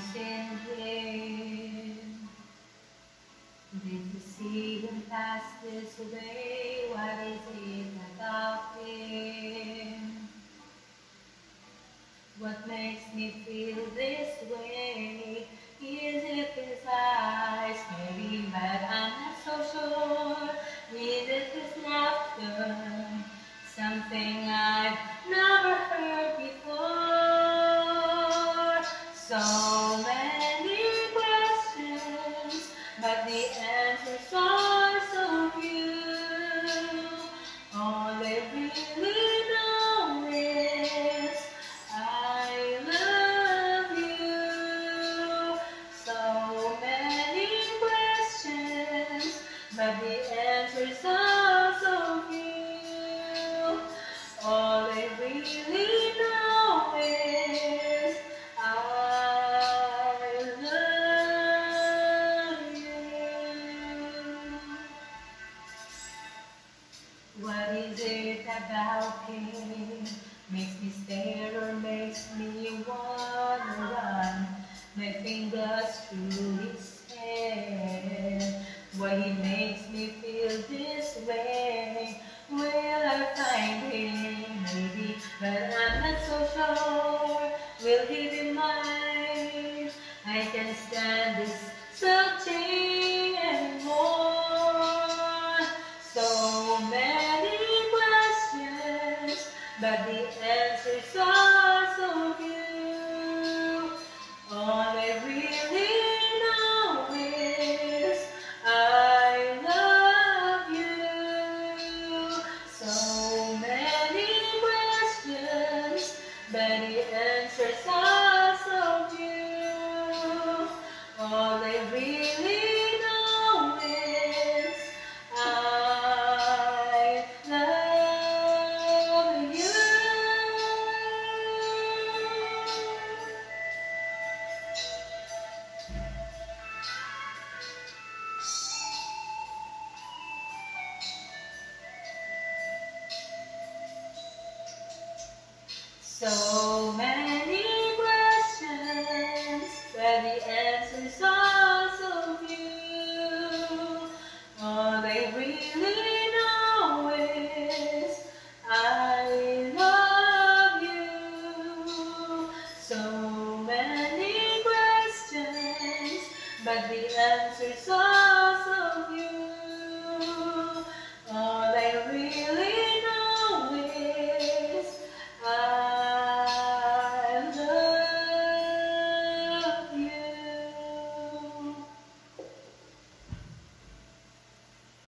in him. Did you see him pass this way? What is it about him? What makes me feel this way? Is it his eyes? Maybe, but I'm not so sure. Is it his laughter? Something I've never heard before. So many questions, but the answers are so few. All I really know is I love you. So many questions, but the answers are so few. All I really know is I love you. What is it about him? Makes me stare or makes me wanna run my fingers through his hair. Why he makes me feel this way? Will I find him? Maybe, but I'm not so sure. Will he be mine? I can't stand this searching anymore. So many questions, but the answers are so few. All I really know is I love you. So many questions, but the answers are so few. All I really know is I love you. So many questions, but the answers are so few. All I really know is I love you. So many questions, but the answers are so few.